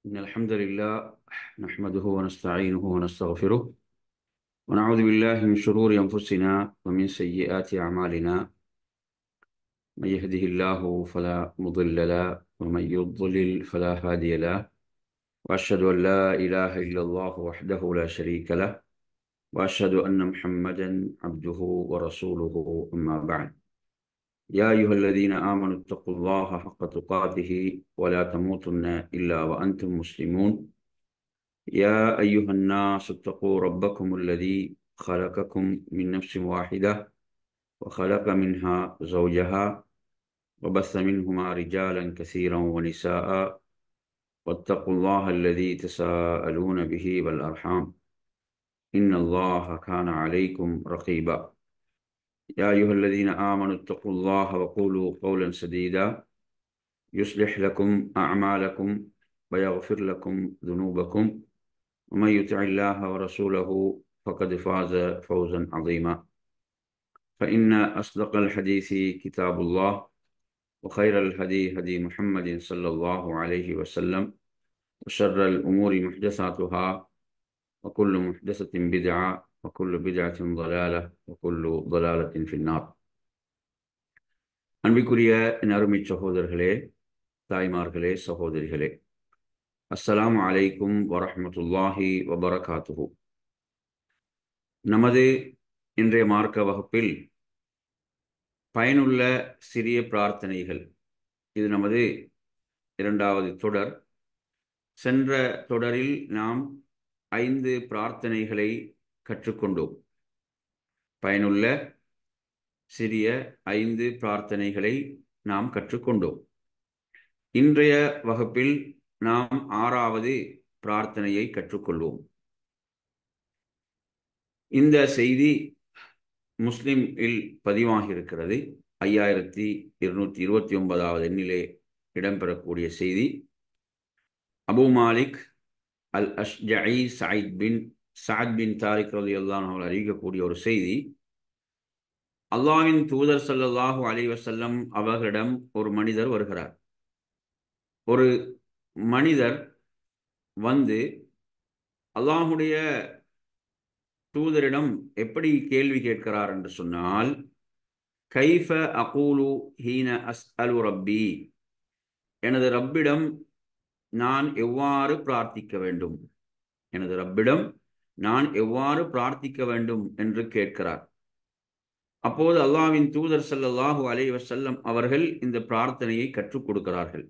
إن الحمد لله نحمده ونستعينه ونستغفره ونعوذ بالله من شرور أنفسنا ومن سيئات أعمالنا. من يهده الله فلا مضل له ومن يضلل فلا هادي له، وأشهد أن لا إله إلا الله وحده لا شريك له، وأشهد أن محمدا عبده ورسوله. أما بعد، يا أيها الذين آمنوا اتقوا الله حق تقاته ولا تموتن إلا وأنتم مسلمون. يا أيها الناس اتقوا ربكم الذي خلقكم من نفس واحدة وخلق منها زوجها وبث منهما رجالا كثيرا ونساء، واتقوا الله الذي تساءلون به والأرحام إن الله كان عليكم رقيبا. يا أيها الذين آمنوا اتقوا الله وقولوا قولا سديدا يصلح لكم أعمالكم ويغفر لكم ذنوبكم، ومن يطع الله ورسوله فقد فاز فوزا عظيما. فإن أصدق الحديث كتاب الله، وخير الهدي هدي محمد صلى الله عليه وسلم، وشر الأمور محدثاتها، وكل محدثة بدعة، وكل بدعة ضلالة، وكل ضلالة في النار. அன்பிற்குரிய என் அருமை சகோதரர்களே, தாய்மார்களே, சகோதரிகளே, அஸ்ஸலாமு அலைக்கும் வரஹ்மத்துல்லாஹி வபரகாத்துஹு. நமது இன்றைய மார்க்க வகுப்பில் பயனுள்ள சிறிய பிரார்த்தனைகள், இது நமது இரண்டாவது தொடர். சென்ற தொடரில் நாம் 5 பிரார்த்தனைகளை கற்றுக்கொண்டோம். பயனுள்ள சிறிய 5 பிரார்த்தனைகளை நாம் கற்றுக்கொண்டோம். இன்றைய வகுப்பில் நாம் 6வது பிரார்த்தனையை கற்றுக்கொள்வோம். இந்த செய்தி முஸ்லிமில் பதிவாகி இருக்கிறது. 5229வது எண்ணிலே இடம்பெறக்கூடிய செய்தி. அபு மாலிக் அல் அஷ்ஜஇ சஅத் பின் தாரிக் ரலியல்லாஹு அன்ஹு அவர்கள் அறிவிக்கக்கூடிய ஒரு செய்தி. அல்லாஹ்வின் தூதர் ஸல்லல்லாஹு அலைஹி வஸல்லம் அவர்களிடம் ஒரு மனிதர் வருகிறார். ஒரு மனிதர் வந்து அல்லாஹ்வுடைய தூதரிடம் எப்படி கேள்வி கேட்கிறார் என்று சொன்னால், கைஃப அகூலு ஹீன அஸ்அலு ரப்பி, எனது ரப்பிடம் நான் எவ்வாறு பிரார்த்திக்க வேண்டும், எனது ரப்பிடம் நான் எவ்வாறு பிரார்த்திக்க வேண்டும் என்று கேட்கிறார். அப்போது அல்லாஹ்வின் தூதர் ஸல்லல்லாஹு அலைஹி வஸல்லம் அவர்கள் இந்த பிரார்த்தனையை கற்றுக் கொடுக்கிறார்கள்.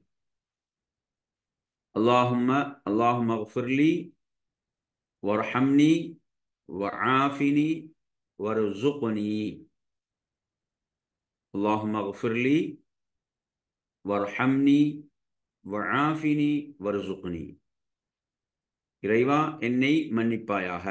அல்லாஹும்ம அக்ஃபிர்லி வர்ஹம்னி வஆஃபினி வர்ஸுக்னி. அல்லாஹும்ம அக்ஃபிர்லி வர்ஹம்னி வஆஃபினி வர்ஸுக்னி. இறைவா, என்னை மன்னிப்பாயாக,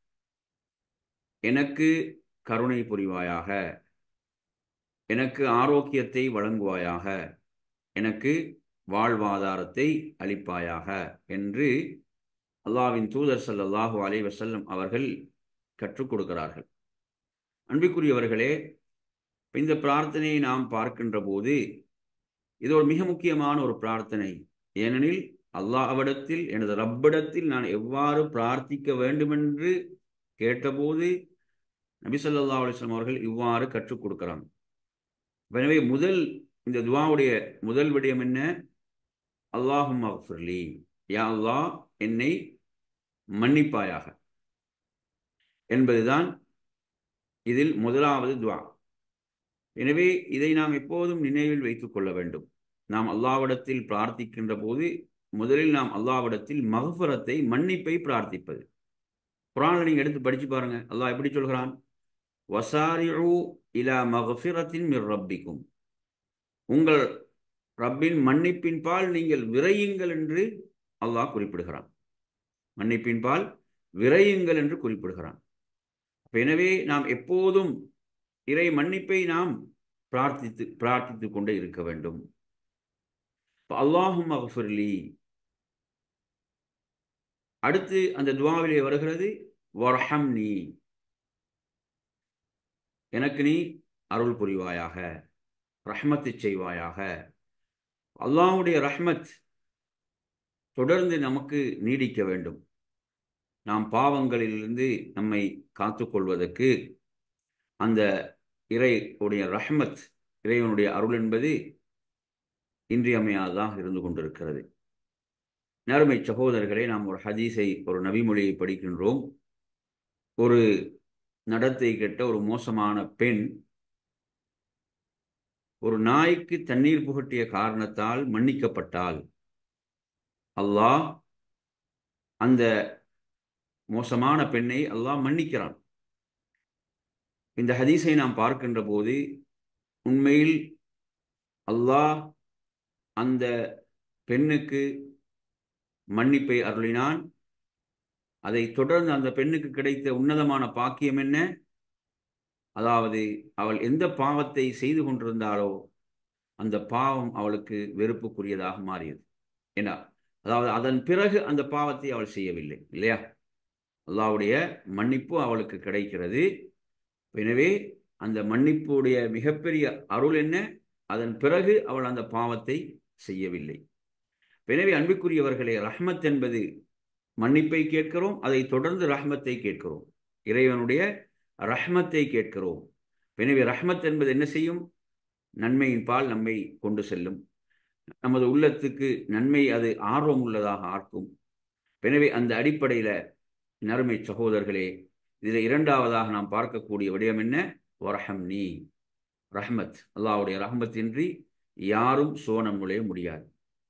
எனக்கு கருணை புரிவாயாக, எனக்கு ஆரோக்கியத்தை வழங்குவாயாக, எனக்கு வாழ்வாதாரத்தை அளிப்பாயாக என்று அல்லாஹ்வின் தூதர் ஸல்லல்லாஹு அலைஹி வஸல்லம் அவர்கள் கற்றுக் கொடுக்கிறார்கள். அன்பிற்குரியவர்களே, இந்த பிரார்த்தனையை நாம் பார்க்கின்ற போது இது ஒரு மிக முக்கியமான ஒரு பிரார்த்தனை. ஏனெனில் அல்லாஹ்விடத்தில், எனது ரப்பிடத்தில் நான் எவ்வாறு பிரார்த்திக்க வேண்டுமென்று கேட்டபோது நபி ஸல்லல்லாஹு அலைஹி வஸல்லம் அவர்கள் இவ்வாறு கற்றுக் கொடுக்கிறாங்க. எனவே இந்த துஆவுடைய முதல் விடயம் என்ன? அல்லாஹும்ம அக்ஃபிர்லி, யா அல்லாஹ், என்னை மன்னிப்பாயாக என்பதுதான் இதில் முதலாவது துஆ. எனவே இதை நாம் எப்போதும் நினைவில் வைத்துக் கொள்ள வேண்டும். நாம் அல்லாஹ்விடத்தில் பிரார்த்திக்கின்ற போது முதலில் நாம் அல்லாஹ்விடத்தில் மக்ஃபிரத்தை, மன்னிப்பை பிரார்த்திப்பது. குர்ஆன்ல நீங்க எடுத்து படிச்சு பாருங்க, அல்லாஹ் எப்படி சொல்கிறான்? வசாரிஉ இலா மக்ஃபிரத்தின் மிர் ரப்பிக்கும், உங்கள் ரப்பின் மன்னிப்பின் பால் நீங்கள் விரையுங்கள் என்று அல்லாஹ் குறிப்பிடுகிறான். மன்னிப்பின் பால் விரையுங்கள் என்று குறிப்பிடுகிறான். எனவே நாம் எப்போதும் இறை மன்னிப்பை நாம் பிரார்த்தித்துக் கொண்டே இருக்க வேண்டும். அல்லாஹும்ம அக்ஃபிர்லி. அடுத்து அந்த துஆவிலே வருகிறது வர்ஹம்னி, எனக்கு நீ அருள் புரிவாயாக, ரஹ்மத்து செய்வாயாக. அல்லாஹ்வுடைய ரஹ்மத் தொடர்ந்து நமக்கு நீடிக்க வேண்டும். நாம் பாவங்களிலிருந்து நம்மை காத்துக்கொள்வதற்கு அந்த இறைவனுடைய ரஹ்மத், இறைவனுடைய அருள் என்பது இன்றியமையாததாக இருந்து கொண்டிருக்கிறது. நறுமை சகோதரர்களே, நாம் ஒரு ஹதீஸை, ஒரு நபிமொழியை படிக்கின்றோம். ஒரு நடத்தை கெட்ட ஒரு மோசமான பெண் ஒரு நாய்க்கு தண்ணீர் புகட்டிய காரணத்தால் மன்னிக்கப்பட்டால் அல்லாஹ் அந்த மோசமான பெண்ணை அல்லாஹ் மன்னிக்கிறான். இந்த ஹதீஸை நாம் பார்க்கின்ற போது உண்மையில் அல்லாஹ் அந்த பெண்ணுக்கு மன்னிப்பை அருளினான். அதை தொடர்ந்து அந்த பெண்ணுக்கு கிடைத்த உன்னதமான பாக்கியம் என்ன? அதாவது அவள் எந்த பாவத்தை செய்து கொண்டிருந்தாளோ அந்த பாவம் அவளுக்கு வெறுப்புக்குரியதாக மாறியது. ஏன்னா, அதாவது அதன் பிறகு அந்த பாவத்தை அவள் செய்யவில்லை, இல்லையா? அல்லாஹ்வுடைய மன்னிப்பு அவளுக்கு கிடைக்கிறது. எனவே அந்த மன்னிப்புடைய மிகப்பெரிய அருள் என்ன? அதன் பிறகு அவள் அந்த பாவத்தை செய்யவில்லை. எனவே அன்பிற்குரியவர்களே, ரஹ்மத் என்பது மன்னிப்பை கேட்கிறோம், அதை தொடர்ந்து ரஹ்மத்தை கேட்கிறோம், இறைவனுடைய ரஹ்மத்தை கேட்கிறோம். எனவே ரஹ்மத் என்பது என்ன செய்யும்? நன்மையின் பால் நம்மை கொண்டு செல்லும். நமது உள்ளத்துக்கு நன்மை அது ஆர்வம் உள்ளதாக ஆக்கும். எனவே அந்த அடிப்படையில் நறுமை சகோதரர்களே, இதில் இரண்டாவதாக நாம் பார்க்கக்கூடிய விடயம் என்ன? வரஹம்னி, ரஹ்மத். அல்லாஹ்வுடைய ரஹ்மத்தின்றி யாரும் சுவனம் நுழைய முடியாது.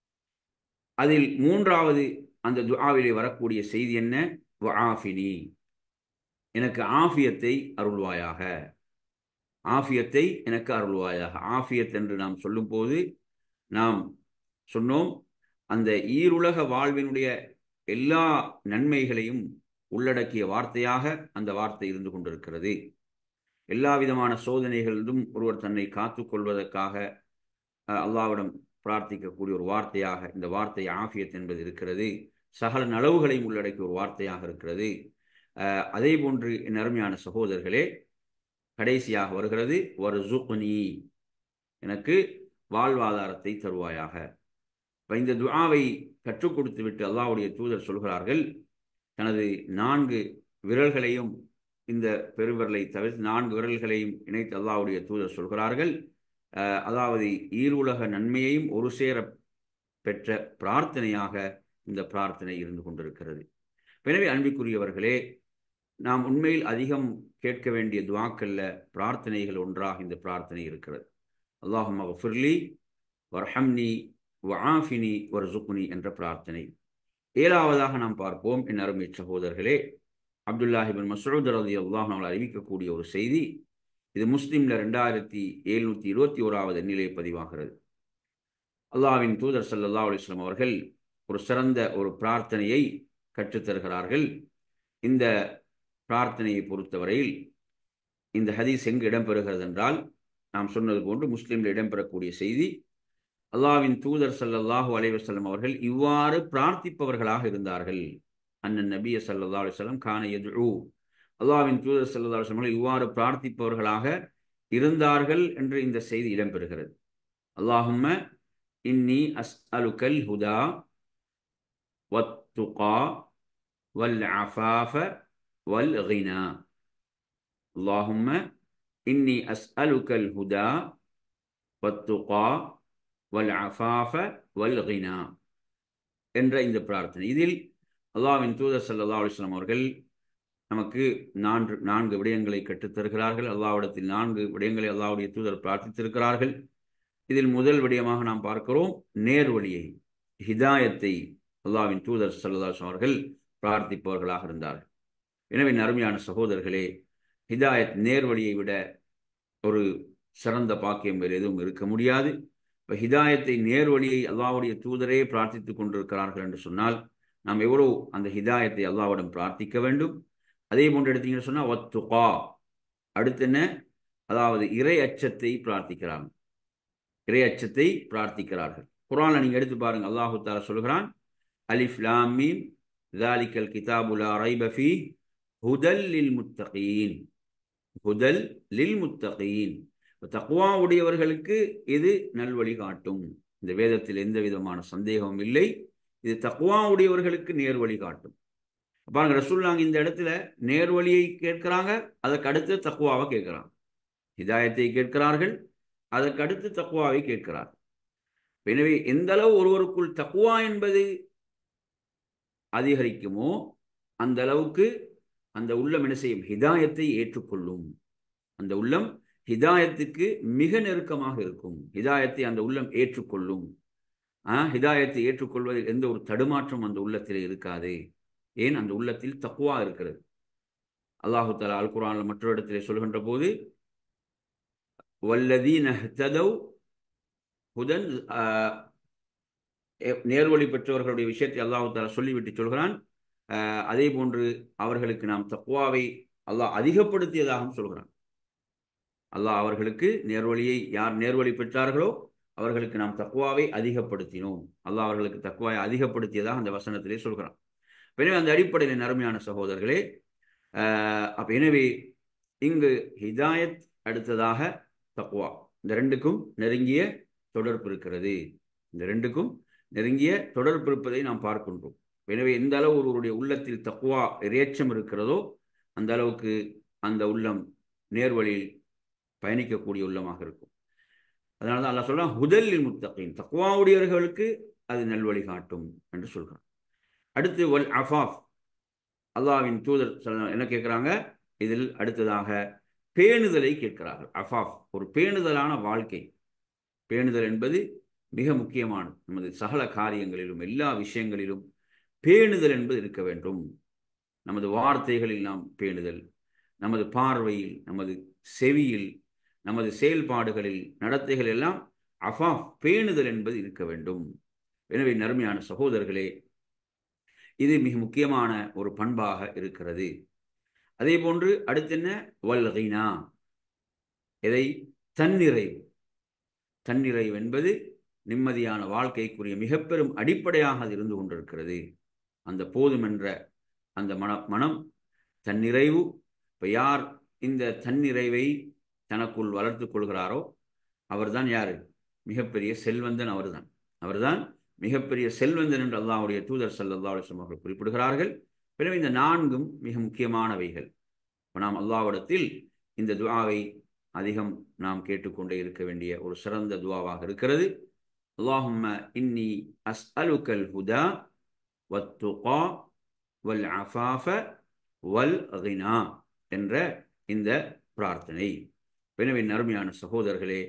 அதில் மூன்றாவது அந்த துஆவிலே வரக்கூடிய செய்தி என்ன? வஆஃபினி, எனக்கு ஆஃபியத்தை அருள்வாயாக, ஆஃபியத்தை எனக்கு அருள்வாயாக. ஆஃபியத் என்று நாம் சொல்லும் போது நாம் சொன்னோம், அந்த ஈருலக வாழ்வினுடைய எல்லா நன்மைகளையும் உள்ளடக்கிய வார்த்தையாக அந்த வார்த்தை இருந்து கொண்டிருக்கிறது. எல்லா விதமான சோதனைகளிலும் ஒருவர் தன்னை காத்துக் கொள்வதற்காக அல்லாஹ்விடம் பிரார்த்திக்கக்கூடிய ஒரு வார்த்தையாக இந்த வார்த்தை ஆஃபியத் என்பது இருக்கிறது. சகல நலவுகளையும் உள்ளடக்கிய ஒரு வார்த்தையாக இருக்கிறது. அதே போன்று என் அருமையான சகோதரர்களே, கடைசியாக வருகிறது வர்சுக்னி, எனக்கு வாழ்வாதாரத்தை தருவாயாக. இந்த துஆவை கற்றுக் கொடுத்து விட்டு அல்லாஹ்வுடைய தூதர் சொல்கிறார்கள், தனது 4 விரல்களையும், இந்த பெருவிரலை தவிர்த்து 4 விரல்களையும் இணைத்து அல்லாஹ்வுடைய தூதர் சொல்கிறார்கள், அதாவது ஈருலக நன்மையையும் ஒரு சேர பெற்ற பிரார்த்தனையாக இந்த பிரார்த்தனை இருந்து கொண்டிருக்கிறது. எனவே அன்பிற்குரியவர்களே, நாம் உண்மையில் அதிகம் கேட்க வேண்டிய துஆக்கள்ல பிரார்த்தனைகள் ஒன்றாக இந்த பிரார்த்தனை இருக்கிறது. அல்லாஹும்ம ஃபிர்லி வர்ஹம்னி வஆஃபினி வர்சுக்னி என்ற பிரார்த்தனை. 7ஆவதாக நாம் பார்ப்போம் என் அருமை சகோதரர்களே, அப்துல்லாஹ் இப்னு மஸ்ஊத் ரலியல்லாஹு அன்ஹு அறிவிக்கக்கூடிய ஒரு செய்தி. இது முஸ்லிம்ல 2721வது எண்ணிலே பதிவாகிறது. அல்லாஹ்வின் தூதர் ஸல்லல்லாஹு அலைஹி வஸல்லம் அவர்கள் ஒரு சிறந்த ஒரு பிரார்த்தனையை கற்றுத்தருகிறார்கள். இந்த பிரார்த்தனையை பொறுத்தவரையில் இந்த ஹதீஸ் எங்கு இடம்பெறுகிறது என்றால், நாம் சொன்னது போன்று முஸ்லிமில் இடம்பெறக்கூடிய செய்தி. அல்லாஹ்வின் தூதர் ஸல்லல்லாஹு அலைஹி வஸல்லம் அவர்கள் இவ்வாறு பிரார்த்திப்பவர்களாக இருந்தார்கள். அன்னன் நபிய ஸல்லல்லாஹு அலைஹி வஸல்லம் கான யதுஉ, அல்லாஹ்வின் தூதர் ஸல்லல்லாஹு அலைஹி வஸல்லம் இவ்வாறு பிரார்த்திப்பவர்களாக இருந்தார்கள் என்று இந்த செய்தி இடம்பெறுகிறது. அல்லாஹும்ம இன்னி அஸ்அலுக்கல் ஹுதா வத்துகா வல் அஃபாஃப வல் கினா. அல்லாஹும்ம இன்னி அஸ்அலுக்கல் ஹுதா வத்துகா வல் அஃபாஃப வல் கினா என்ற இந்த பிரார்த்தனை. இதில் அல்லாஹ்வின் தூதர் ஸல்லல்லாஹு அலைஹி வஸல்லம் அவர்கள் நமக்கு 4 விடயங்களை கற்றுத்தருகிறார்கள். அல்லாஹ்விடத்தில் 4 விடயங்களை அல்லாஹ்வுடைய தூதர் பிரார்த்தித்திருக்கிறார்கள். இதில் முதல் விடயமாக நாம் பார்க்கிறோம் நேர்வழியை, ஹிதாயத்தை அல்லாஹ்வின் தூதர் ஸல்லல்லாஹு அலைஹி வஸல்லம் அவர்கள் பிரார்த்திப்பவர்களாக இருந்தார்கள். எனவே அருமையான சகோதரர்களே, ஹிதாயத், நேர்வழியை விட ஒரு சிறந்த பாக்கியம் வேறு எதுவும் இருக்க முடியாது. இப்போ ஹிதாயத்தை, நேர்வழியை அல்லாஹ்வுடைய தூதரே பிரார்த்தித்துக் கொண்டிருக்கிறார்கள் என்று சொன்னால் நாம் எவ்வளவு அந்த ஹிதாயத்தை அல்லாஹ்விடம் பிரார்த்திக்க வேண்டும். அதே போன்று எடுத்தீங்கன்னு சொன்னால் வத்துகா, அடுத்து என்ன? அதாவது இறை அச்சத்தை பிரார்த்திக்கிறார்கள், இறை அச்சத்தை பிரார்த்திக்கிறார்கள். குர்ஆன்ல நீங்க எடுத்து பாருங்க, அல்லாஹ் தஆலா சொல்கிறான், அலிஃப் லாம் மீம் ஸாலிகல் கிதாபு லா ரைப ஃபீஹ் ஹுதல் லில் முத்தகீன், ஹுதல் லில் முத்தகீன். தக்வா உடையவர்களுக்கு இது நல்வழி காட்டும். இந்த வேதத்தில் எந்த விதமான சந்தேகமும் இல்லை. இது தக்வாவுடையவர்களுக்கு நேர்வழி காட்டும். பாருங்க, ரசூலுல்லாஹ் இந்த இடத்துல நேர்வழியை கேட்கிறாங்க, அதற்கு அடுத்து தக்வாவை கேட்கிறாங்க. ஹிதாயத்தை கேட்கிறார்கள், அதற்கு அடுத்து தக்வாவை கேட்கிறார். எனவே எந்த அளவு ஒருவருக்குள் தக்வா என்பது அதிகரிக்குமோ அந்த அளவுக்கு அந்த உள்ளம் என்ன செய்யும்? ஹிதாயத்தை ஏற்றுக்கொள்ளும். அந்த உள்ளம் ஹிதாயத்துக்கு மிக நெருக்கமாக இருக்கும். ஹிதாயத்தை அந்த உள்ளம் ஏற்றுக்கொள்ளும். ஹிதாயத்தை ஏற்றுக்கொள்வதில் எந்த ஒரு தடுமாற்றம் அந்த உள்ளத்தில் இருக்காது. ஏன்? அந்த உள்ளத்தில் தக்வா இருக்கிறது. அல்லாஹு தஆலா அல் குர்ஆன்ல மற்றொரு இடத்திலே சொல்கின்ற போது, வல்லதீன ஹ்ததவ் ஹுதன், நேர்வழி பெற்றவர்களுடைய விஷயத்தை அல்லாஹு தஆலா சொல்லிவிட்டு சொல்கிறான், அதே போன்று அவர்களுக்கு நாம் தக்வாவை அல்லாஹ் அதிகப்படுத்தியதாகவும் சொல்கிறான். அல்லாஹ் அவர்களுக்கு நேர்வழியை, யார் நேர்வழி பெற்றார்களோ அவர்களுக்கு நாம் தக்வாவை அதிகப்படுத்தினோம். அல்லாஹ் அவர்களுக்கு தக்வாவை அதிகப்படுத்தியதாக அந்த வசனத்திலே சொல்கிறான். எனவே அந்த அடிப்படையில் அருமையான சகோதரர்களே, எனவே இங்கு ஹிதாயத் அடுத்ததாக தக்வா, இந்த ரெண்டுக்கும் நெருங்கிய தொடர்பு இருக்கிறது. இந்த ரெண்டுக்கும் நெருங்கிய தொடர்பு இருப்பதை நாம் பார்க்கின்றோம். எனவே எந்த அளவு ஒருவருடைய உள்ளத்தில் தக்வா இறையச்சம் இருக்கிறதோ அந்த அளவுக்கு அந்த உள்ளம் நேர்வழியில் பயணிக்கக்கூடிய உள்ளமாக இருக்கும். அதனால தான் அல்லாஹ் சொல்றான், ஹுதல்லில் முத்தகீன், தக்வாவுடையவர்களுக்கு அது நல்வழி காட்டும் என்று சொல்கிறான். அடுத்து வல் அஃபாஃப், அல்லாஹ்வின் தூதர் என்ன கேட்கிறாங்க? இதில் அடுத்ததாக பேணுதலை கேட்கிறார்கள். அஃபாஃப், ஒரு பேணுதலான வாழ்க்கை. பேணுதல் என்பது மிக முக்கியமானது. நமது சகல காரியங்களிலும் எல்லா விஷயங்களிலும் பேணுதல் என்பது இருக்க வேண்டும். நமது வார்த்தைகளில் நாம் பேணுதல், நமது பார்வையில், நமது செவியில், நமது செயல்பாடுகளில், நடத்தைகள் எல்லாம் அஃபாஃப், பேணுதல் என்பது இருக்க வேண்டும். எனவே நறுமையான சகோதரர்களே, இது மிக முக்கியமான ஒரு பண்பாக இருக்கிறது. அதே போன்று அடுத்து என்ன? வல் கினா, எதை? தன்னிறைவு. தன்னிறைவு என்பது நிம்மதியான வாழ்க்கைக்குரிய மிக பெரும் அடிப்படையாக அது இருந்து கொண்டிருக்கிறது. அந்த போதும் என்ற அந்த மனம் தன்னிறைவு. இப்போ யார் இந்த தன்னிறைவை தனக்குள் வளர்த்து கொள்கிறாரோ அவர்தான் யாரு? மிகப்பெரிய செல்வந்தன். அவர்தான் மிகப்பெரிய செல்வந்தன் என்று அல்லாஹ்வுடைய தூதர் ஸல்லல்லாஹு அலைஹி வஸல்லம் அவர்கள் குறிப்பிடுகிறார்கள். எனவே இந்த நான்கும் மிக முக்கியமானவைகள். இப்போ நாம் அல்லாஹ்விடத்தில் இந்த துஆவை அதிகம் நாம் கேட்டுக்கொண்டே இருக்க வேண்டிய ஒரு சிறந்த துஆவாக இருக்கிறது. அல்லாஹும்ம இன்னி அஸ்அலுக்கல் ஹுதா வத்துகா வல் அஃபாஃப வல் கினா என்ற இந்த பிரார்த்தனை. எனவே அருமையான சகோதரர்களே,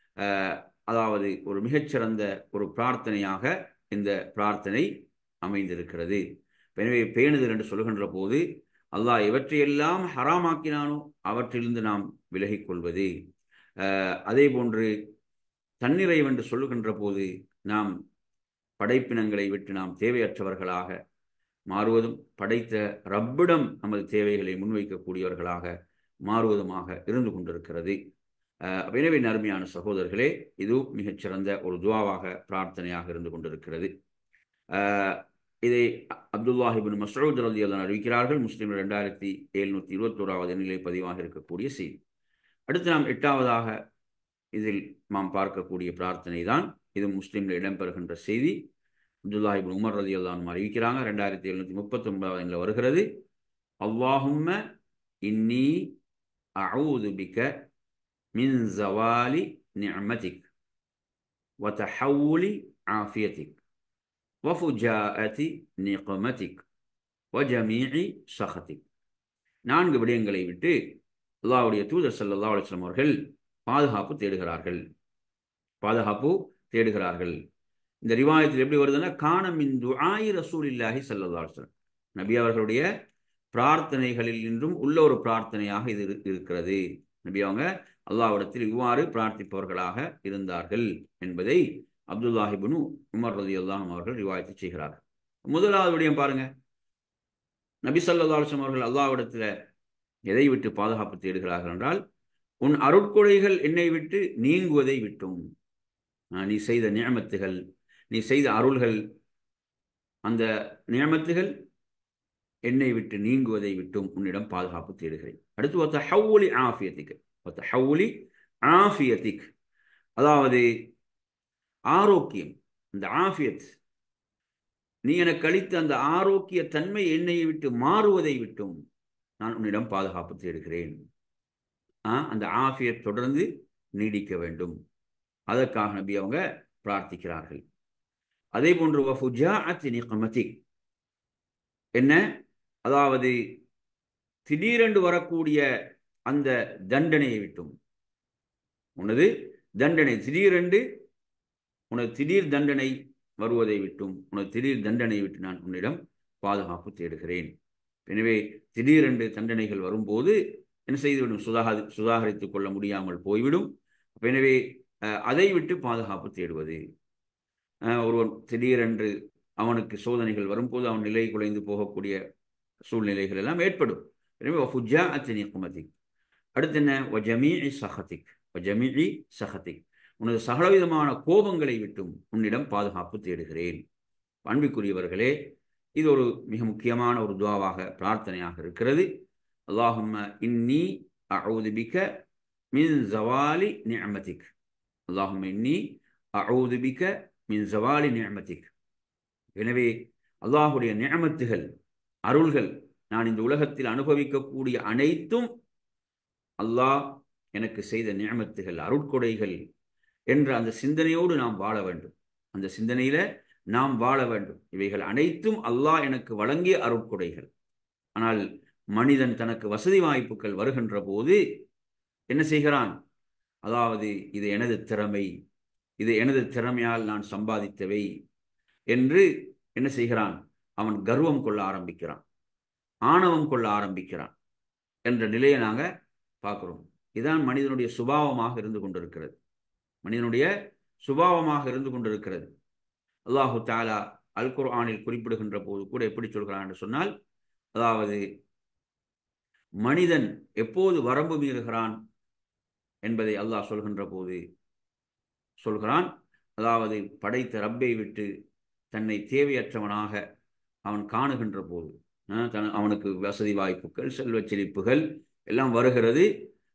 அதாவது ஒரு மிகச்சிறந்த ஒரு பிரார்த்தனையாக இந்த பிரார்த்தனை அமைந்திருக்கிறது. எனவே பேணுதல் என்று சொல்கின்ற போது அல்லாஹ் எவற்றையெல்லாம் ஹராமாக்கினானோ அவற்றிலிருந்து நாம் விலகிக் கொள்வது. அதே போன்று தன்னிறைவு என்று சொல்லுகின்ற போது நாம் படைப்பினங்களை விட்டு நாம் தேவையற்றவர்களாக மாறுவதும், படைத்த ரப்பிடம் நமது தேவைகளை முன்வைக்கக்கூடியவர்களாக மாறுவதுமாக இருந்து கொண்டிருக்கிறது. எனவே அருமையான சகோதரர்களே, இது மிகச்சிறந்த ஒரு துஆவாக, பிரார்த்தனையாக இருந்து கொண்டிருக்கிறது. இதை அப்துல்லாஹ் இப்னு மஸ்ஊத் ரலியல்லாஹு அன்ஹு அறிவிக்கிறார்கள். முஸ்லிம் 2721வது எண்ணிலே பதிவாக இருக்கக்கூடிய செய்தி. அடுத்து நாம் 8வதாக இதில் நாம் பார்க்கக்கூடிய பிரார்த்தனை தான். இது முஸ்லிமில் இடம்பெறுகின்ற செய்தி. அப்துல்லாஹ் இப்னு உமர் ரலியல்லாஹு அன்ஹு அறிவிக்கிறாங்க. 2739வது எண்ணில் வருகிறது, அல்லாஹும்ம இன்னி அஊது பிக மின் ஜவாலி நிஅமதிக் வ தஹவ்வுலி ஆஃபியதிக் வ ஃபுஜாஅதி நிக்மதிக் வ ஜமீஇ ஸஹதிக். 4 விடயங்களை விட்டு அல்லாஹ்வுடைய தூதர் ஸல்லல்லாஹு அலைஹி வஸல்லம் அவர்கள் பாதுகாப்பு தேடுகிறார்கள். இந்த ரிவாயத்தில் எப்படி வருதுன்னா, கான மின் துஆஇ ரசூலில்லாஹி ஸல்லல்லாஹு அலைஹி வஸல்லம், நபி அவர்களுடைய பிரார்த்தனைகளில் இன்றும் உள்ள ஒரு பிரார்த்தனையாக இது இருக்கிறது. நபி அவங்க அல்லாஹ்விடத்தில் இவ்வாறு பிரார்த்திப்பவர்களாக இருந்தார்கள் என்பதை அப்துல்லாஹ் இப்னு உமர் ரலியல்லாஹு அன்ஹு அவர்கள் ரிவாயத்து செய்கிறார்கள். முதலாவது விடயம் பாருங்க, நபி ஸல்லல்லாஹு அலைஹி வஸல்லம் அவர்கள் அல்லாஹ்விடத்தில் எதை விட்டு பாதுகாப்பு தேடுகிறார்கள் என்றால், உன் அருட்கொடைகள் என்னை விட்டு நீங்குவதை விட்டும். நீ செய்த நிஅமத்துகள், நீ செய்த அருள்கள், அந்த நிஅமத்துகள் என்னை விட்டு நீங்குவதை விட்டும் உன்னிடம் பாதுகாப்பு தேடுகிறேன். அடுத்து வதஹவ்வுலி ஆஃபியத்திக், அதாவது ஆரோக்கியம். இந்த ஆஃபியத், நீ எனக்கு அளித்த அந்த ஆரோக்கிய தன்மை என்னை விட்டு மாறுவதை விட்டும் நான் உன்னிடம் பாதுகாப்பு தேடுகிறேன். அந்த ஆஃபியத் தொடர்ந்து நீடிக்க வேண்டும். அதற்காக நபி அவங்க பிரார்த்திக்கிறார்கள். அதே போன்று வஃபுஜாஅத்தி நிக்மதிக், என்ன, அதாவது திடீரென்று வரக்கூடிய அந்த தண்டனையை விட்டும், உனது தண்டனை திடீரென்று, உனது திடீர் தண்டனை வருவதை விட்டும், உனது திடீர் தண்டனை விட்டு நான் உன்னிடம் பாதுகாப்பு தேடுகிறேன். எனவே திடீரென்று தண்டனைகள் வரும்போது என்ன செய்துவிடும்? சுதாகரித்துக் கொள்ள முடியாமல் போய்விடும். எனவே அதை விட்டு பாதுகாப்பு தேடுவது. ஒருவன் திடீரென்று அவனுக்கு சோதனைகள் வரும்போது அவன் நிலை குலைந்து போகக்கூடிய சூழ்நிலைகள் எல்லாம் ஏற்படும். எனவே அடுத்து என்ன? வஜமீஇ சஹதிக், வஜமீஇ சஹதிக், உனது சகலவிதமான கோபங்களை விட்டும் உன்னிடம் பாதுகாப்பு தேடுகிறேன். அன்பிற்குரியவர்களே, இது ஒரு மிக முக்கியமான ஒரு துஆவாக, பிரார்த்தனையாக இருக்கிறது. அல்லாஹும்ம இன்னி அஊது பிக மின் ஜவாலி நிஅமதிக், அல்லாஹும்ம இன்னி அஊது பிக மின் ஜவாலி நிஅமதிக். எனவே அல்லாஹுடைய நிஅமத்துகள், அருள்கள், நான் இந்த உலகத்தில் அனுபவிக்கக்கூடிய அனைத்தும் அல்லாஹ் எனக்கு செய்த நிஅமத்துகள், அருட்கொடைகள் என்ற அந்த சிந்தனையோடு நாம் வாழ வேண்டும். அந்த சிந்தனையில நாம் வாழ வேண்டும். இவைகள் அனைத்தும் அல்லாஹ் எனக்கு வழங்கிய அருட்கொடைகள். ஆனால் மனிதன் தனக்கு வசதி வாய்ப்புகள் வருகின்ற போது என்ன செய்கிறான்? அதாவது இது எனது திறமை, இது எனது திறமையால் நான் சம்பாதித்தவை என்று என்ன செய்கிறான்? அவன் கர்வம் கொள்ள ஆரம்பிக்கிறான், ஆணவம் கொள்ள ஆரம்பிக்கிறான் என்ற நிலையை நாங்கள் பார்க்கிறோம். இதுதான் மனிதனுடைய சுபாவமாக இருந்து கொண்டிருக்கிறது. மனிதனுடைய சுபாவமாக இருந்து கொண்டிருக்கிறது. அல்லாஹு தஆலா அல் குர்ஆனில் குறிப்பிடுகின்ற போது கூட எப்படி சொல்கிறான் என்று சொன்னால், அதாவது மனிதன் எப்போது வரம்பு மீறுகிறான் என்பதை அல்லாஹ் சொல்கின்ற போது சொல்கிறான், அதாவது படைத்த ரப்பை விட்டு தன்னை தேவையற்றவனாக அவன் காணுகின்ற போது, அவனுக்கு வசதி வாய்ப்புகள், செல்வ செழிப்புகள் எல்லாம் வருகிறது.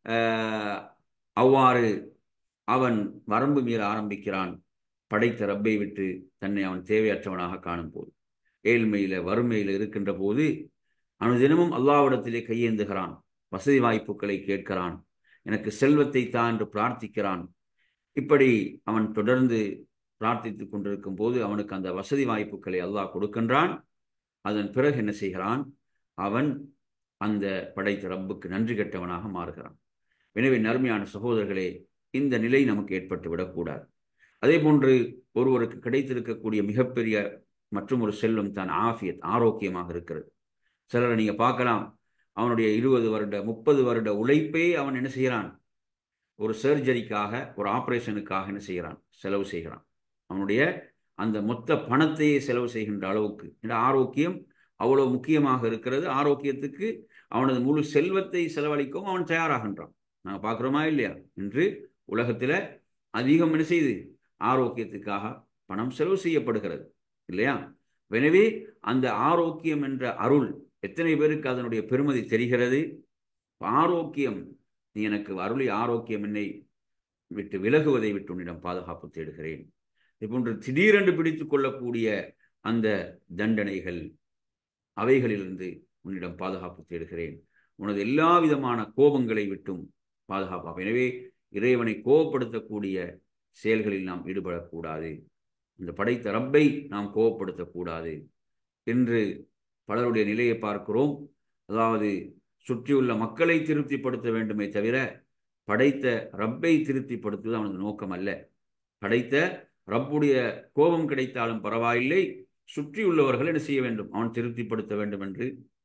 அவ்வாறு அவன் வரம்பு மீற ஆரம்பிக்கிறான், படைத்த ரப்பை விட்டு தன்னை அவன் தேவையற்றவனாக காணும் போது. ஏழ்மையில, வறுமையில் இருக்கின்ற போது அனுதினமும் அல்லாஹ்விடத்திலே கையேந்துகிறான், வசதி வாய்ப்புகளை கேட்கிறான், எனக்கு செல்வத்தை தான் என்று பிரார்த்திக்கிறான். இப்படி அவன் தொடர்ந்து பிரார்த்தித்துக் கொண்டிருக்கும் போது அவனுக்கு அந்த வசதி வாய்ப்புகளை அல்லாஹ் கொடுக்கின்றான். அதன் பிறகு என்ன செய்கிறான்? அவன் அந்த படைத்த ரப்புக்கு நன்றி கெட்டவனாக மாறுகிறான். எனவே நறுமையான சகோதரர்களே, இந்த நிலை நமக்கு ஏற்பட்டு விடக்கூடாது. அதே போன்று ஒருவருக்கு கிடைத்திருக்கக்கூடிய மிகப்பெரிய மற்றும் ஒரு செல்வம் தான் ஆஃபியத், ஆரோக்கியமாக இருக்கிறது. சிலரை நீங்க பார்க்கலாம், அவனுடைய 20 வருட 30 வருட உழைப்பே அவன் என்ன செய்கிறான்? ஒரு சர்ஜரிக்காக, ஒரு ஆபரேஷனுக்காக என்ன செய்கிறான்? செலவு செய்கிறான். அவனுடைய அந்த மொத்த பணத்தையே செலவு செய்கின்ற அளவுக்கு இந்த ஆரோக்கியம் அவ்வளவு முக்கியமாக இருக்கிறது. ஆரோக்கியத்துக்கு அவனது முழு செல்வத்தை செலவழிக்கவும் அவன் தயாராகின்றான். நாங்கள் பார்க்குறோமா இல்லையா? இன்று உலகத்தில் அதிகம் என்ன செய்து ஆரோக்கியத்துக்காக பணம் செலவு செய்யப்படுகிறது இல்லையா? எனவே அந்த ஆரோக்கியம் என்ற அருள் எத்தனை பேருக்கு அதனுடைய பெருமதி தெரிகிறது? ஆரோக்கியம், நீ எனக்கு அருளி ஆரோக்கியம் என்னை விட்டு விலகுவதை விட்டு உன்னிடம் பாதுகாப்பு தேடுகிறேன். இதுபோன்று திடீரென்று பிடித்துக் கொள்ளக்கூடிய அந்த தண்டனைகள், அவைகளிலிருந்து உன்னிடம் பாதுகாப்பு தேடுகிறேன். உனது எல்லா விதமான கோபங்களை விட்டும் பாதுகாப்பாக. எனவே இறைவனை கோபப்படுத்தக்கூடிய செயல்களில் நாம் ஈடுபடக்கூடாது. இந்த படைத்த ரப்பை நாம் கோபப்படுத்தக்கூடாது என்று பலருடைய நிலையை பார்க்கிறோம். அதாவது சுற்றியுள்ள மக்களை திருப்திப்படுத்த வேண்டுமே தவிர படைத்த ரப்பை திருப்திப்படுத்துவது அவனது நோக்கம் அல்ல. படைத்த ரப்புடைய கோபம் கிடைத்தாலும் பரவாயில்லை, சுற்றியுள்ளவர்கள் என்ன செய்ய வேண்டும்? அவன் திருப்திப்படுத்த வேண்டும் என்று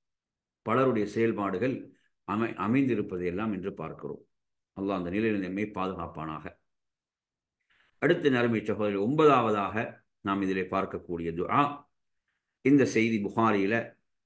பலருடைய செயல்பாடுகள் அமைந்திருப்பதை எல்லாம் என்று பார்க்கிறோம். அல்லாஹ் அந்த நிலையில் நம்மை பாதுகாப்பானாக. அடுத்த நரம்பி சகோதரி 9வதாக நாம் இதிலே பார்க்கக்கூடிய துஆ, இந்த செய்தி புகாரியில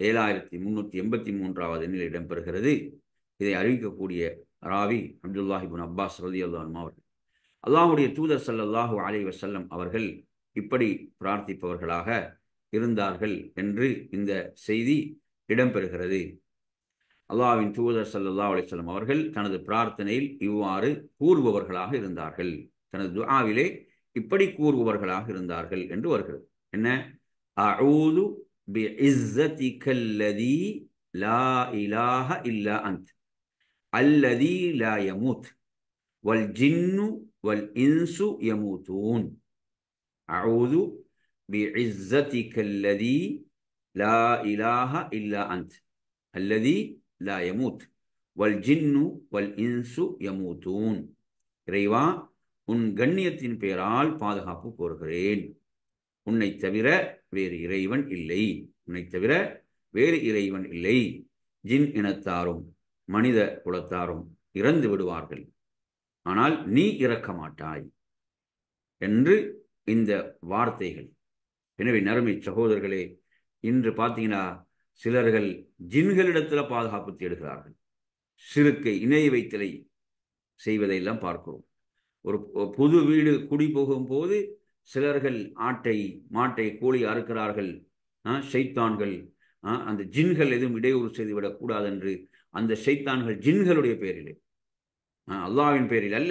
7383வது எண்ணில் இடம்பெறுகிறது. இதை அறிவிக்கக்கூடிய ராவி அப்துல்லாஹ் இப்னு அப்பாஸ் ரலியல்லாஹு அன்ஹு அவர்கள், அல்லாஹ்வுடைய தூதர் ஸல்லல்லாஹு அலைஹி வஸல்லம் அவர்கள் இப்படி பிரார்த்திப்பவர்களாக இருந்தார்கள் என்று இந்த செய்தி இடம்பெறுகிறது. அல்லாஹ்வின் தூதர் ஸல்லல்லாஹு அலைஹி வஸல்லம் அவர்கள் தனது பிரார்த்தனையில் இவ்வாறு கூறுபவர்களாக இருந்தார்கள், தனது துஆவிலே இப்படி கூறுபவர்களாக இருந்தார்கள் என்று வருகிறது. என்ன? அஊது பிஇஸ்ஸதிகல்லதி லா இலாஹ இல்லா அன்த் அல்லதி லா யமூத் வல் ஜின்னு வல் இன்சு யமூத்தூன். அஊது பிஇஸ்ஸதிகல்லதி லா இலாஹ இல்லா அன்த் அல்லதி லா யமூத் வல் ஜின்னு வல் இன்சு யமூத்தூன். இறைவா, உன் கண்ணியத்தின் பெயரால் பாதுகாப்பு கோருகிறேன். உன்னை தவிர வேறு இறைவன் இல்லை. உன்னை தவிர வேறு இறைவன் இல்லை. ஜின் இனத்தாரும் மனித குலத்தாரும் இறந்து விடுவார்கள், ஆனால் நீ இறக்க மாட்டாய் என்று இந்த வார்த்தைகள். எனவே நறுமை சகோதரர்களே, இன்று பார்த்தீங்கன்னா சிலர்கள் ஜின்களிடத்தில் பாதுகாப்பு தேடுகிறார்கள். சிறுக்கை இணை வைத்தலை செய்வதையெல்லாம் பார்க்கிறோம். ஒரு புது வீடு குடி போகும்போது சிலர்கள் மாட்டை கோழி அறுக்கிறார்கள். ஷைத்தான்கள், அந்த ஜின்கள் எதுவும் இடையூறு செய்துவிடக்கூடாது என்று அந்த ஷைத்தான்கள் ஜின்களுடைய பேரிலே, அல்லாஹ்வின் பேரில் அல்ல,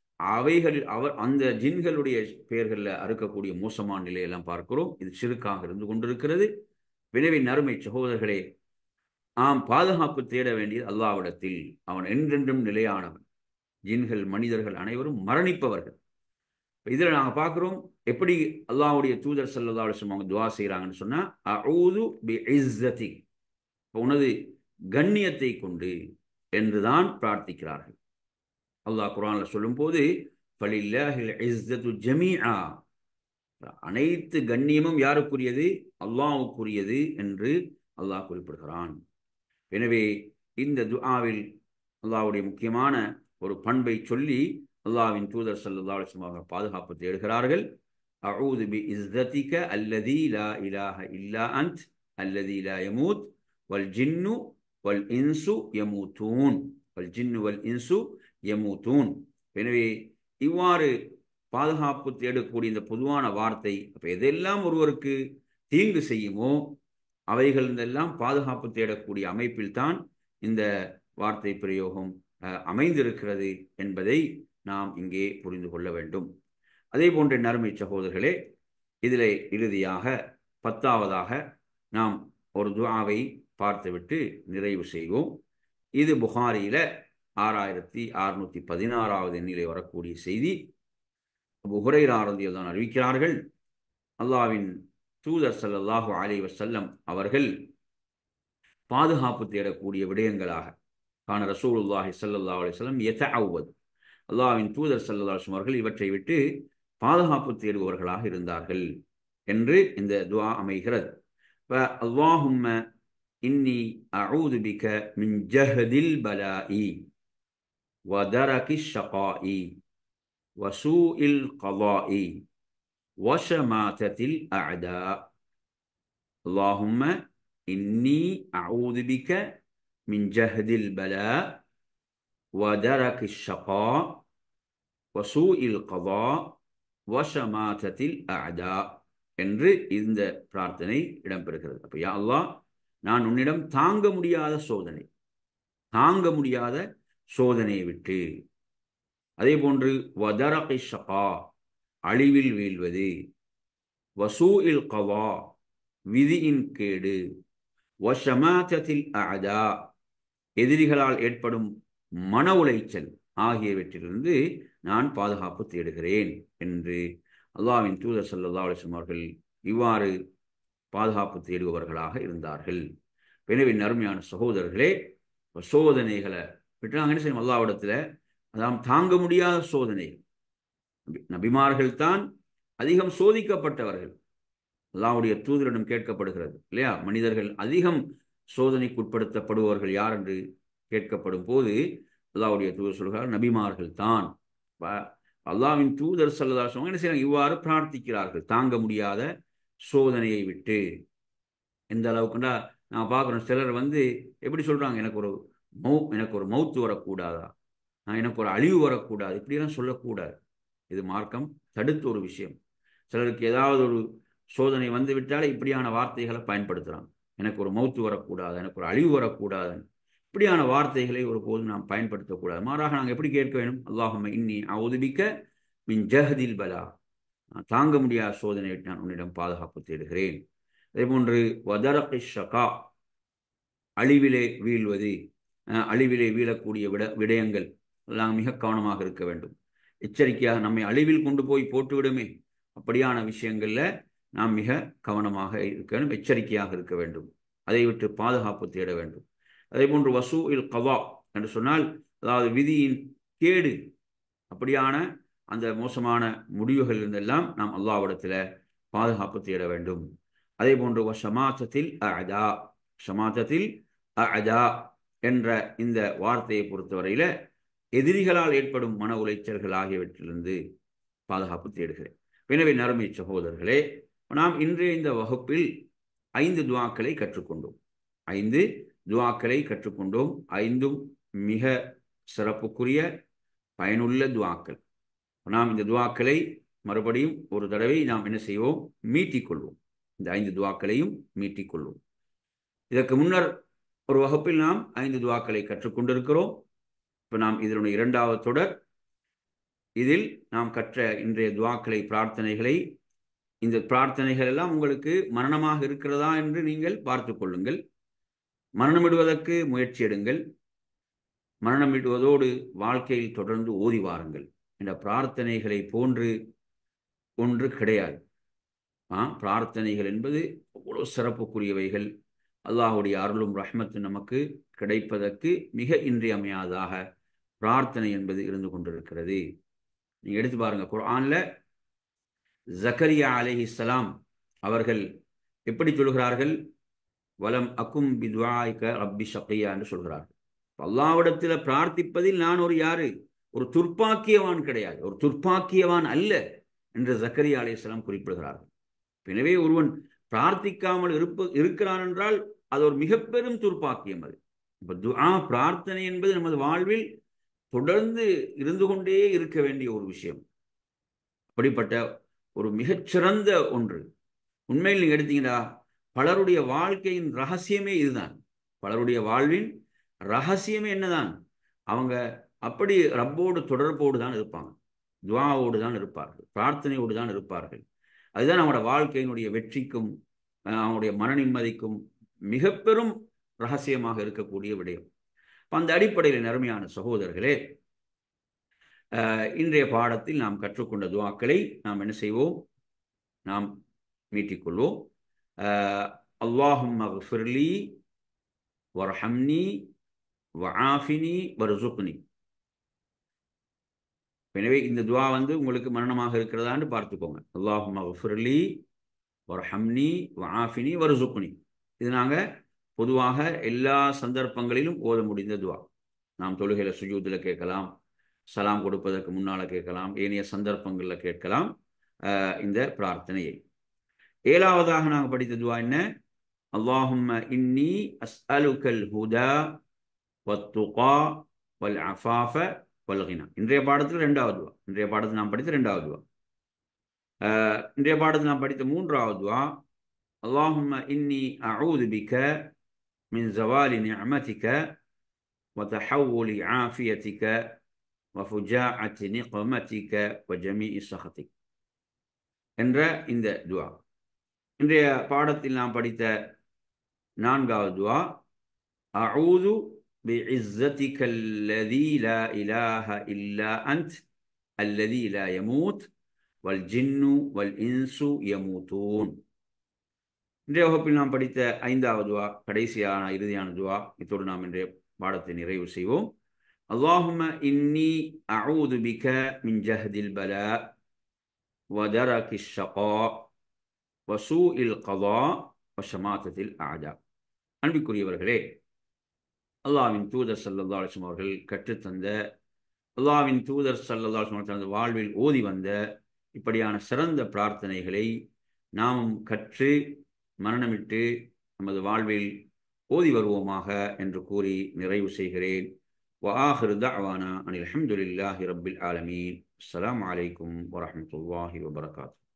அந்த ஜின்களுடைய பெயர்களில் அறுக்கக்கூடிய மோசமான நிலையெல்லாம் பார்க்கிறோம். இது சிறுக்காக இருந்து கொண்டிருக்கிறது. எனவே நறுமை சகோதரர்களே, பாதுகாப்பு தேட வேண்டியது அல்லாஹ்விடத்தில். அவன் என்றென்றும் நிலையானவன். ஜின்கள் மனிதர்கள் அனைவரும் மரணிப்பவர்கள். இதில் நாங்கள் பார்க்குறோம் எப்படி அல்லாஹ்வுடைய தூதர் ஸல்லல்லாஹு அலைஹி வஸல்லம் அவங்க துஆ செய்கிறாங்கன்னு சொன்னால், அஊது பிஇஸ்ஸதி, உனது கண்ணியத்தை கொண்டு என்றுதான் பிரார்த்திக்கிறார்கள். அல்லாஹ் குர்ஆனில் சொல்லும்போது ஃபலில்லாஹில் இஸ்ஸத்து ஜமீஆ, அனைத்து கண்ணியமும் யாருக்குரியது? அல்லாஹ்வுக்குரியது என்று அல்லாஹ் குறிப்பிடுகிறான். எனவே இந்த துஆவில் அல்லாஹ்வுடைய முக்கியமான ஒரு பண்பை சொல்லி அல்லாஹ்வின் தூதர் ஸல்லல்லாஹு அலைஹி வஸல்லம் அவர்கள் பாதுகாப்பு தேடுகிறார்கள். அஊது பிஇஸ்ஸதிக அல்லதி லா இலாஹ இல்லா அன்த் அல்லதி லா யமூத் வல் ஜின்னு வல் இன்சு யமூத்தூன் வல் ஜின்னு வல் இன்சு யமூத்தூன். எனவே இவ்வாறு பாதுகாப்பு தேடக்கூடிய இந்த பொதுவான வார்த்தை, அப்போ எதெல்லாம் ஒருவருக்கு தீங்கு செய்யுமோ அவைகள் எல்லாம் பாதுகாப்பு தேடக்கூடிய அமைப்பில் தான் இந்த வார்த்தை பிரயோகம் அமைந்திருக்கிறது என்பதை நாம் இங்கே புரிந்து கொள்ள வேண்டும். அதே போன்ற நறுமை சகோதரர்களே, இதில் இறுதியாக 10வதாக நாம் ஒரு துஆவை பார்த்துவிட்டு நிறைவு செய்வோம். இது புகாரியில் 6616வது எண்ணிலே வரக்கூடிய செய்தி. அபூ ஹுரைரா ரலியல்லாஹு அன்ஹு அறிவிக்கிறார்கள், அல்லாஹ்வின் தூதர் ஸல்லல்லாஹு அலைஹி வஸல்லம் அவர்கள் பாதுகாப்பு தேடக்கூடிய விடயங்களாக கான ரசூலுல்லாஹி ஸல்லல்லாஹு அலைஹி வஸல்லம் யதஅவ்வது, அல்லாஹ்வின் தூதர் ஸல்லல்லாஹு அலைஹி வஸல்லம் அவர்கள் இவற்றை விட்டு பாதுகாப்பு தேடுபவர்களாக இருந்தார்கள் என்று இந்த துஆ அமைகிறது. அல்லாஹும்ம இன்னி அஊது பிக மின் ஜஹதில் பலாஇ வ தரகிஷ் ஷகாஇ வ சூஇல் கலாஇ வ ஷமாதத்தில் அஅதா. அல்லாஹும்ம இன்னி அஊது பிக மின் ஜஹதில் பலா வ தரகிஷ் ஷகா வ சூஇல் கலா வ ஷமாதத்தில் அஅதா என்று இந்த பிரார்த்தனை இடம்பெறுகிறது. அப்போ யா அல்லாஹ், நான் உன்னிடம் தாங்க முடியாத சோதனையை விட்டு, அதே போன்று வதரகி ஷகா அழிவில் வீழ்வது, வசூஇல் கவா விதியின் கேடு, வஷமாதத்தில் அஅதா எதிரிகளால் ஏற்படும் மன உளைச்சல் ஆகியவற்றிலிருந்து நான் பாதுகாப்பு தேடுகிறேன் என்று அல்லாஹ்வின் தூதர் ஸல்லல்லாஹு அலைஹி வஸல்லம் அவர்கள் இவ்வாறு பாதுகாப்பு தேடுபவர்களாக இருந்தார்கள். எனவே அருமையான சகோதரர்களே, சோதனைகளை விட்டுறாங்க என்ன செய்யும் அல்லாஹ்விடத்தில், அதாவது தாங்க முடியாத சோதனை. நபிமார்கள் தான் அதிகம் சோதிக்கப்பட்டவர்கள். அல்லாஹ்வுடைய தூதரிடம் கேட்கப்படுகிறது இல்லையா, மனிதர்கள் அதிகம் சோதனைக்குட்படுத்தப்படுபவர்கள் யார் என்று கேட்கப்படும் போது அல்லாஹ்வுடைய தூதர் சொல்கிறார், நபிமார்கள் தான். அல்லாஹ்வின் தூதர் ஸல்லல்லாஹு அலைஹி வஸல்லம் என்ன செய்யறாங்க, இவ்வாறு பிரார்த்திக்கிறார்கள் தாங்க முடியாத சோதனையை விட்டு. எந்த அளவுக்குண்டா நான் பார்க்குறோம், சிலர் எப்படி சொல்றாங்க, எனக்கு ஒரு மௌத்து வரக்கூடாதா, எனக்கு ஒரு அழிவு வரக்கூடாது, இப்படியெல்லாம் சொல்லக்கூடாது. இது மார்க்கம் தடுத்த ஒரு விஷயம். சிலருக்கு ஏதாவது ஒரு சோதனை வந்து விட்டாலே இப்படியான வார்த்தைகளை பயன்படுத்துகிறாங்க. எனக்கு ஒரு மௌத்து வரக்கூடாது, எனக்கு ஒரு அழிவு வரக்கூடாது, இப்படியான வார்த்தைகளை ஒரு போதும் நாம் பயன்படுத்தக்கூடாது. மாறாக நாங்கள் எப்படி கேட்க வேண்டும், அல்லாஹும்ம இன்னி அஊது பிக மின் ஜஹதில் பலா, தாங்க முடியாத சோதனை விட்டு நான் உன்னிடம் பாதுகாப்பு தேடுகிறேன். அதேபோன்று வதரகி ஷகா, அழிவிலே வீழ்வது, அழிவிலே வீழக்கூடிய விடயங்கள் எல்லாம் மிக கவனமாக இருக்க வேண்டும். எச்சரிக்கையாக நம்மை அழிவில் கொண்டு போய் போட்டுவிடுமே அப்படியான விஷயங்கள்ல நாம் மிக கவனமாக இருக்க வேண்டும், எச்சரிக்கையாக இருக்க வேண்டும். அதை விட்டு பாதுகாப்பு தேட வேண்டும். அதே போன்று வசூ இல் கவா என்று சொன்னால், அதாவது விதியின் கேடு, அப்படியான அந்த மோசமான முடிவுகள் இருந்தெல்லாம் நாம் அல்லாஹ்விடத்தில் பாதுகாப்பு தேட வேண்டும். அதே போன்று ஷமாத்தத்தில் அஅதா, ஷமாத்தத்தில் அஅதா என்ற இந்த வார்த்தையை பொறுத்தவரையில எதிரிகளால் ஏற்படும் மன உளைச்சல்கள் ஆகியவற்றிலிருந்து பாதுகாப்பு தேடுகிறேன். எனவே நறுமை சகோதரர்களே, நாம் இன்றைய இந்த வகுப்பில் 5 துஆக்களை கற்றுக்கொண்டோம். 5 துஆக்களை கற்றுக்கொண்டோம். 5ம் மிக சிறப்புக்குரிய பயனுள்ள துஆக்கள். நாம் இந்த துஆக்களை மறுபடியும் ஒரு தடவை நாம் என்ன செய்வோம், மீட்டிக்கொள்வோம். இந்த 5 துஆக்களையும் மீட்டிக்கொள்வோம். இதற்கு முன்னர் ஒரு வகுப்பில் நாம் 5 துஆக்களை கற்றுக்கொண்டிருக்கிறோம். இப்போ நாம் இதனுடைய 2வது தொடர். இதில் நாம் கற்ற இன்றைய துஆக்களை, பிரார்த்தனைகளை, இந்த பிரார்த்தனைகள் எல்லாம் உங்களுக்கு மரணமாக இருக்கிறதா என்று நீங்கள் பார்த்து கொள்ளுங்கள். மரணமிடுவதற்கு முயற்சி எடுங்கள். மரணமிடுவதோடு வாழ்க்கையில் தொடர்ந்து ஓதி வாருங்கள். இந்த பிரார்த்தனைகளை போன்று ஒன்று கிடையாது. பிரார்த்தனைகள் என்பது அவ்வளோ சிறப்புக்குரியவைகள். அல்லாஹுடைய அருளும் ரஹ்மத்தும் நமக்கு கிடைப்பதற்கு மிக இன்றியமையாதாக பிரார்த்தனை என்பது இருந்து கொண்டிருக்கிறது. நீங்க எடுத்து பாருங்க, குர்ஆன்ல ஜக்கரியா அலைஹிஸ்ஸலாம் அவர்கள் எப்படி சொல்கிறார்கள்? வலம் அக்கும் பிதுஆயிக ரப்பி ஷக்கியா என்று சொல்கிறார்கள். அல்லாஹ்விடத்தில் பிரார்த்திப்பதில் நான் ஒரு துர்ப்பாக்கியவான் கிடையாது, ஒரு துர்ப்பாக்கியவான் அல்ல என்று ஜக்கரியா அலைஹிஸ்ஸலாம் குறிப்பிடுகிறார்கள். எனவே ஒருவன் பிரார்த்திக்காமல் இருக்கிறான் என்றால் அது ஒரு மிக பெரும் துர்ப்பாக்கியம். அது இப்ப துஆ, பிரார்த்தனை என்பது நமது வாழ்வில் தொடர்ந்து இருந்து கொண்டே இருக்க வேண்டிய ஒரு விஷயம். அப்படிப்பட்ட ஒரு மிகச்சிறந்த ஒன்று. உண்மையில் நீங்க எடுத்தீங்கன்னா பலருடைய வாழ்க்கையின் ரகசியமே இதுதான். பலருடைய வாழ்வின் ரகசியமே என்னதான்? அவங்க அப்படி ரப்போடு தொடர்போடு தான் இருப்பாங்க, துஆவோடு தான் இருப்பார்கள், பிரார்த்தனையோடு தான் இருப்பார்கள். அதுதான் அவங்களோட வாழ்க்கையினுடைய வெற்றிக்கும் அவங்களுடைய மன நிம்மதிக்கும் மிக பெரும் ரகசியமாக இருக்கக்கூடிய விடயம். அந்த அடிப்படையில் நறுமையான சகோதரர்களே, இன்றைய பாடத்தில் நாம் கற்றுக்கொண்ட துஆக்களை நாம் என்ன செய்வோம், நாம் மீட்டிக்கொள்வோம். அல்லாஹும்ம ஃபிர்லி வர்ஹம்னி வஆஃபினி வர்சுக்னி. எனவே இந்த துஆ உங்களுக்கு மரணமாக இருக்கிறதான்னு பார்த்துக்கோங்க. அல்லாஹும்ம ஃபிர்லி வர்ஹம்னி வஆஃபினி வர்சுக்னி. இது நாங்கள் பொதுவாக எல்லா சந்தர்ப்பங்களிலும் ஓத முடிந்த துஆ. நாம் தொழுகையில் சுஜூதில் கேட்கலாம், சலாம் கொடுப்பதற்கு முன்னால் கேட்கலாம், ஏனைய சந்தர்ப்பங்களில் கேட்கலாம் இந்த பிரார்த்தனையை. 7வதாக நாங்கள் படித்த துஆ என்ன? அல்லாஹும்ம இன்னி அஸ்அலுகல் ஹுதா வத்துகா வல் அஃபாஃப வல் கினா. இன்றைய பாடத்தில் 2வது துஆ. இன்றைய பாடத்தில் நாம் படித்த 2வது துஆ. இன்றைய பாடத்தில் நாம் படித்த 3வது துஆ, அல்லாஹும்ம இன்னி அஊது பிக மின் ஜவாலி நிஅமதிக வதஹவ்வுலி ஆஃபியதிக வஃபுஜாஅத்தி நிக்மதிக வஜமீஇ ஸஹதிக் என்ற இந்த துஆ. இன்றைய பாடத்தில் நாம் படித்த 4வது துஆ, அஊது பிஇஸ்ஸதிக அல்லதி லா இலாஹ இல்லா அன்த் அல்லதி லா யமூத் வல் ஜின்னு வல் இன்சு யமூத்தூன். இன்றைய வகுப்பில் நாம் படித்த 5வது துஆ, கடைசியான இறுதியான துஆ. இத்தோடு நாம் இன்றைய பாடத்தை நிறைவு செய்வோம். அல்லாஹும்ம இன்னி அஊது பிக மின் ஜஹதில் பலா வதரகிஷ் ஷகா வசூஇல் கதா வஷமாத்தத்தில் அஅதா. அன்பிற்குரியவர்களே, அல்லாஹ்வின் தூதர் ஸல்லல்லாஹு அலைஹி வஸல்லம் அவர்கள் கற்றுத்தந்த, அல்லாஹ்வின் தூதர் ஸல்லல்லாஹு அலைஹி வஸல்லம் தனது வாழ்வில் ஓதி வந்த இப்படியான சிறந்த பிரார்த்தனைகளை நாமும் கற்று மரணமிட்டு நமது வாழ்வில் ஓதி வருவோமாக என்று கூறி நிறைவு செய்கிறேன். وآخر دعوانا أن الحمد لله رب العالمين. السلام عليكم ورحمة الله وبركاته.